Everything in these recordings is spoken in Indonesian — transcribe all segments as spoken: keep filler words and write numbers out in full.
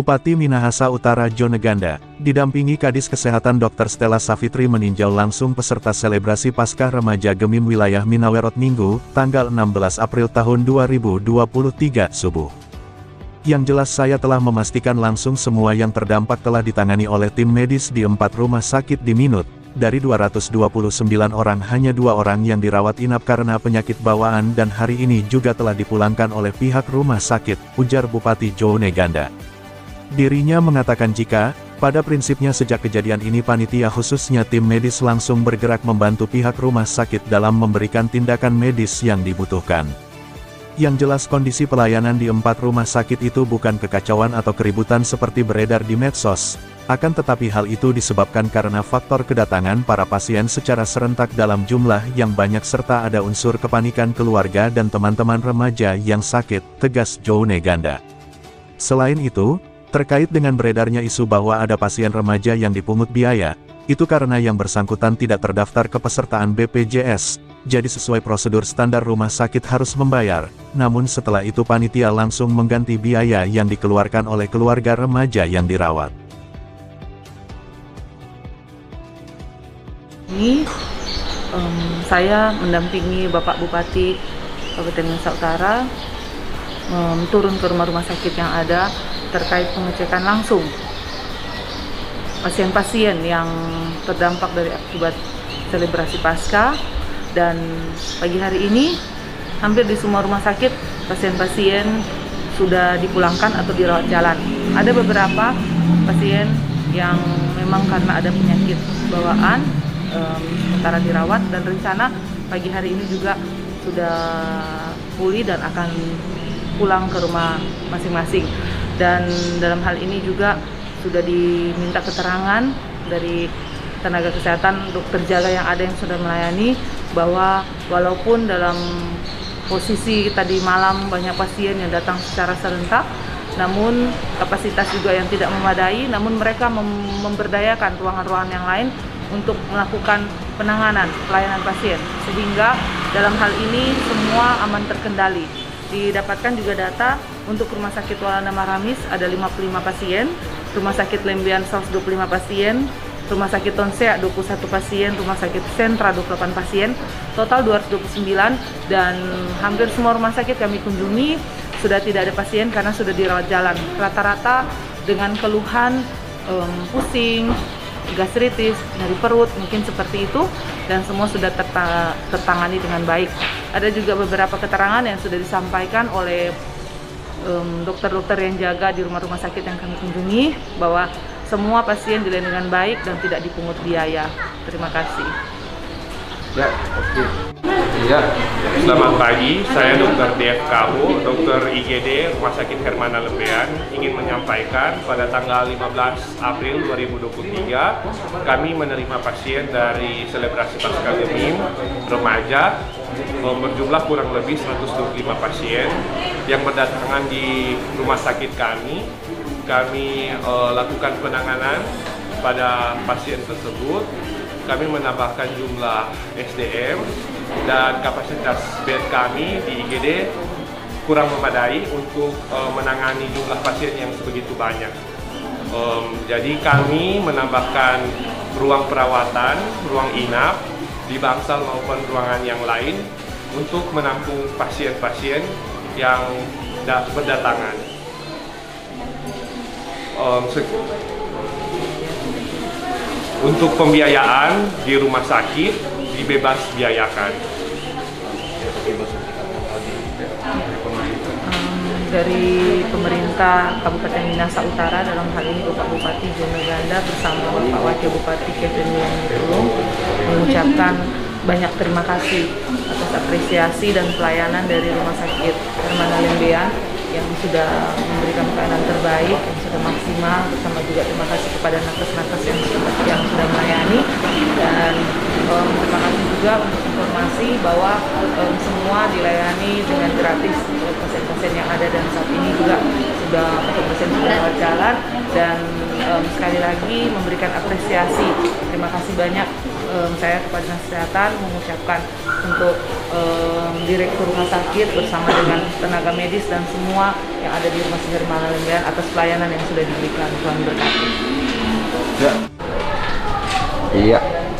Bupati Minahasa Utara Joneganda, didampingi Kadis Kesehatan dokter Stella Savitri meninjau langsung peserta selebrasi Paskah Remaja Gemim wilayah Minawerot Minggu, tanggal enam belas April tahun dua ribu dua puluh tiga subuh. Yang jelas saya telah memastikan langsung semua yang terdampak telah ditangani oleh tim medis di empat rumah sakit di Minut. Dari dua ratus dua puluh sembilan orang hanya dua orang yang dirawat inap karena penyakit bawaan dan hari ini juga telah dipulangkan oleh pihak rumah sakit, ujar Bupati Joneganda. Dirinya mengatakan jika, pada prinsipnya sejak kejadian ini panitia khususnya tim medis langsung bergerak membantu pihak rumah sakit dalam memberikan tindakan medis yang dibutuhkan. Yang jelas kondisi pelayanan di empat rumah sakit itu bukan kekacauan atau keributan seperti beredar di medsos, akan tetapi hal itu disebabkan karena faktor kedatangan para pasien secara serentak dalam jumlah yang banyak serta ada unsur kepanikan keluarga dan teman-teman remaja yang sakit, tegas Joneganda. Selain itu, terkait dengan beredarnya isu bahwa ada pasien remaja yang dipungut biaya, itu karena yang bersangkutan tidak terdaftar kepesertaan B P J S, jadi sesuai prosedur standar rumah sakit harus membayar, namun setelah itu panitia langsung mengganti biaya yang dikeluarkan oleh keluarga remaja yang dirawat. Ini um, saya mendampingi Bapak Bupati Kabupaten Minahasa Utara um, turun ke rumah-rumah sakit yang ada terkait pengecekan langsung pasien-pasien yang terdampak dari akibat selebrasi Paskah. Dan pagi hari ini hampir di semua rumah sakit pasien-pasien sudah dipulangkan atau dirawat jalan. Ada beberapa pasien yang memang karena ada penyakit bawaan um, sementara dirawat, dan rencana pagi hari ini juga sudah pulih dan akan pulang ke rumah masing-masing. Dan dalam hal ini juga sudah diminta keterangan dari tenaga kesehatan, dokter jaga yang ada yang sudah melayani, bahwa walaupun dalam posisi tadi malam banyak pasien yang datang secara serentak, namun kapasitas juga yang tidak memadai, namun mereka mem memberdayakan ruangan-ruangan yang lain untuk melakukan penanganan pelayanan pasien, sehingga dalam hal ini semua aman terkendali. Didapatkan juga data untuk Rumah Sakit Walanda Maramis ada lima puluh lima pasien, Rumah Sakit Lembian seratus dua puluh lima pasien, Rumah Sakit Tonsea dua puluh satu pasien, Rumah Sakit Sentra dua puluh delapan pasien, total dua ratus dua puluh sembilan, dan hampir semua rumah sakit kami kunjungi sudah tidak ada pasien karena sudah dirawat jalan. Rata-rata dengan keluhan um, pusing, gastritis, nyeri perut, mungkin seperti itu, dan semua sudah terta tertangani dengan baik. Ada juga beberapa keterangan yang sudah disampaikan oleh dokter-dokter um, yang jaga di rumah-rumah sakit yang kami kunjungi, bahwa semua pasien dilayani dengan baik dan tidak dipungut biaya. Terima kasih. Ya, oke. Ya, selamat pagi. Saya Dokter D F K U, Dokter I G D Rumah Sakit Hermana Lembean, ingin menyampaikan pada tanggal lima belas April dua ribu dua puluh tiga kami menerima pasien dari selebrasi Paskah Gemim remaja berjumlah kurang lebih seratus dua puluh lima pasien yang berdatangan di rumah sakit kami. Kami uh, lakukan penanganan pada pasien tersebut. Kami menambahkan jumlah S D M dan kapasitas bed kami di I G D kurang memadai untuk uh, menangani jumlah pasien yang sebegitu banyak. Um, jadi kami menambahkan ruang perawatan, ruang inap di bangsal maupun ruangan yang lain untuk menampung pasien-pasien yang berdatangan. Um, Untuk pembiayaan di rumah sakit dibebas biayakan. Um, dari pemerintah Kabupaten Minahasa Utara, dalam hal ini Bapak Bupati Joneganda bersama Bapak Wakil Bupati Kevin Tulung, mengucapkan banyak terima kasih atas apresiasi dan pelayanan dari Rumah Sakit Hermana Lembean yang sudah memberikan pelayanan terbaik, yang sudah maksimal, bersama juga terima kasih kepada nakes-nakes yang, yang sudah melayani, dan um, terima kasih juga untuk informasi bahwa um, semua dilayani dengan gratis oleh pasien-pasien yang ada, dan saat ini juga sudah pasien-pasien sudah lewat jalan, dan um, sekali lagi memberikan apresiasi. Terima kasih banyak um, saya kepada dinas kesehatan mengucapkan untuk um, direktur rumah sakit bersama dengan tenaga medis dan semua yang ada di Rumah Sakit Hermana Lembean atas pelayanan yang sudah diberikan. Tuhan berkati. Ya. Iya.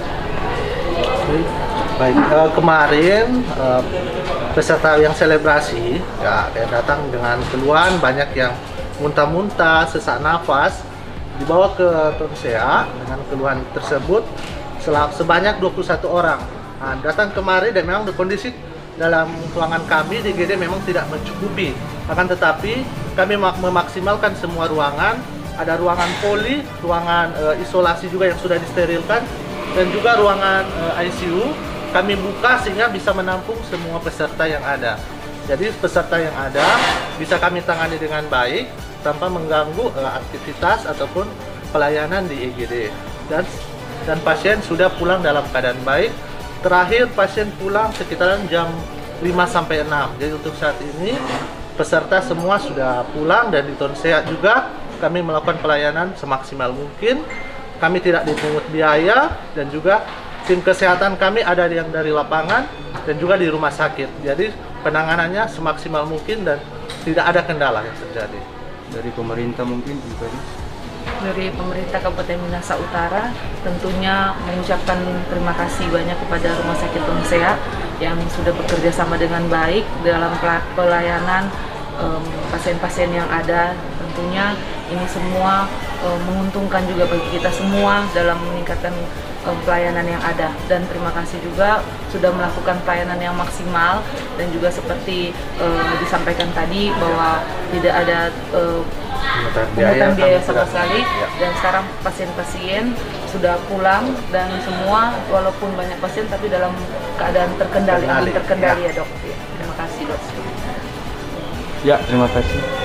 Baik, uh, kemarin uh, peserta yang selebrasi ya yang datang dengan keluhan banyak yang muntah-muntah, sesak nafas, dibawa ke Tonsea dengan keluhan tersebut sebanyak dua puluh satu orang. Nah, datang kemarin dan memang kondisi dalam ruangan kami di I G D memang tidak mencukupi. Akan tetapi kami memaksimalkan semua ruangan, ada ruangan poli, ruangan e, isolasi juga yang sudah disterilkan, dan juga ruangan e, I C U kami buka sehingga bisa menampung semua peserta yang ada. Jadi peserta yang ada bisa kami tangani dengan baik tanpa mengganggu e, aktivitas ataupun pelayanan di I G D. Dan dan pasien sudah pulang dalam keadaan baik. Terakhir pasien pulang sekitaran jam lima sampai enam. Jadi untuk saat ini peserta semua sudah pulang, dan di Tonsea juga kami melakukan pelayanan semaksimal mungkin. Kami tidak dipungut biaya, dan juga tim kesehatan kami ada yang dari lapangan dan juga di rumah sakit. Jadi penanganannya semaksimal mungkin dan tidak ada kendala yang terjadi. Dari pemerintah mungkin juga. Dari pemerintah Kabupaten Minahasa Utara tentunya mengucapkan terima kasih banyak kepada Rumah Sakit Tonsea yang sudah bekerja sama dengan baik dalam pelayanan pasien-pasien um, yang ada. Tentunya ini semua um, menguntungkan juga bagi kita semua dalam meningkatkan um, pelayanan yang ada, dan terima kasih juga sudah melakukan pelayanan yang maksimal, dan juga seperti um, disampaikan tadi bahwa tidak ada um, pungutan biaya sama sekali, dan sekarang pasien-pasien sudah pulang dan semua walaupun banyak pasien tapi dalam keadaan terkendali, terkendali, terkendali ya, ya dok. Ya, terima kasih dok. Ya, terima kasih.